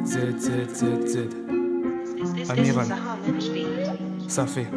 Z. Amiral. Ça fait.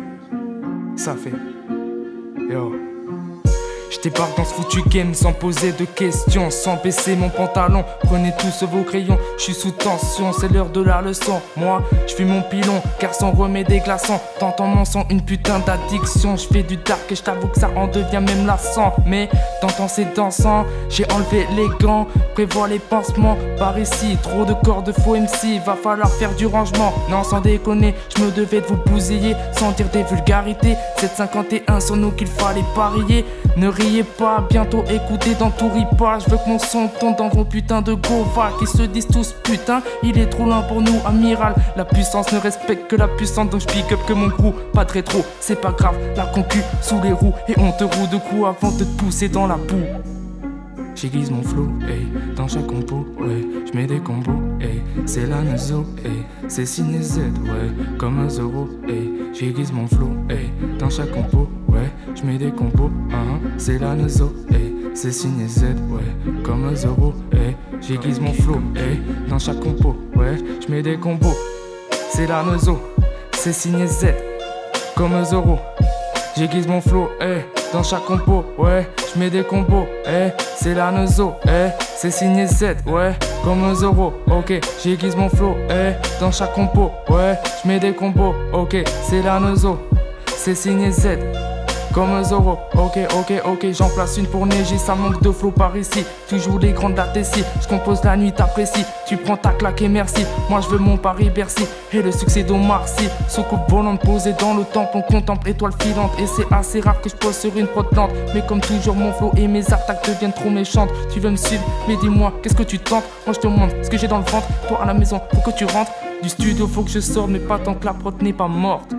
Yo. Je débarque dans ce foutu game sans poser de questions, sans baisser mon pantalon. Prenez tous vos crayons, je suis sous tension, c'est l'heure de la leçon. Moi, je fuis mon pilon, garçon remet des glaçons. T'entends mon son, une putain d'addiction. Je fais du dark et je t'avoue que ça en devient même lassant. Mais t'entends c'est dansant, j'ai enlevé les gants, prévois les pansements. Par ici, trop de corps de faux MC, va falloir faire du rangement. Non sans déconner, je me devais de vous bousiller, sans dire des vulgarités. 751 sur nous qu'il fallait parier. Ne riez pas, bientôt écoutez dans tout ripa. Je veux que mon son tombe dans vos putains de gova qui se disent tous putain, il est trop loin pour nous, amiral. La puissance ne respecte que la puissance, donc je pick up que mon crew. Pas de rétro, c'est pas grave, la concu sous les roues. Et on te roue de coups avant de te pousser dans la boue. J'aiguise mon flow, hey, dans chaque compo, ouais, je mets des combos, hey, c'est la nazo, hey, c'est signé Z, ouais, comme un Zoro, hey, j'aiguise mon flow, hey, dans chaque compo, ouais, je mets des combos, c'est la nazo, hey, c'est signé Z, ouais, comme un Zoro, hey, j'aiguise mon flow, hey, dans chaque compo, ouais, je mets des combos, c'est la nazo, c'est signé Z, comme un Zoro, j'aiguise mon flow, hey, dans chaque compo, ouais, je mets des combos, eh, c'est la Nezo, eh, c'est signé Z, ouais, comme un Zoro, ok, j'aiguise mon flow, eh, dans chaque compo, ouais, je mets des combos, ok, c'est la Nezo, c'est signé Z, comme un Zoro, ok, j'en place une pour neiger, ça manque de flow par ici, toujours les grandes la Tessie, je compose la nuit, t'apprécies, tu prends ta claque et merci, moi je veux mon Paris-Bercy, et le succès d'Omar Sy, soucoupe volante posée dans le temple, on contemple étoile filante, et c'est assez rare que je pose sur une prod lente, mais comme toujours mon flow et mes attaques deviennent trop méchantes, tu veux me suivre, mais dis-moi, qu'est-ce que tu tentes, moi je te montre ce que j'ai dans le ventre, toi à la maison, faut que tu rentres, du studio faut que je sorte, mais pas tant que la prod n'est pas morte,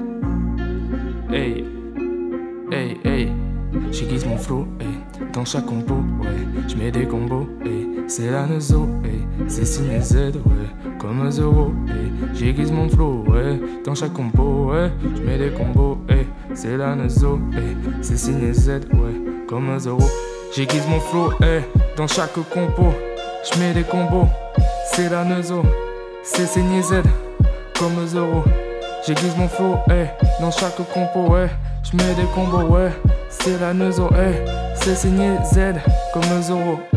hey, j'aiguise mon flow, dans chaque compo, ouais, je mets des combos, c'est la Nezo, c'est signé Z, ouais, comme un Zoro, j'aiguise mon flow, ouais, dans chaque compo, ouais, je mets des combos, c'est la Nezo, c'est signé Z, ouais, comme un Zoro, j'aiguise mon flow, dans chaque compo, je mets des combos, c'est la Nezo, c'est signé Z, comme un Zoro, j'aiguise mon flow, dans chaque compo, ouais, je mets des combos, ouais, c'est la Nezo, c'est signé Z, comme un Zoro.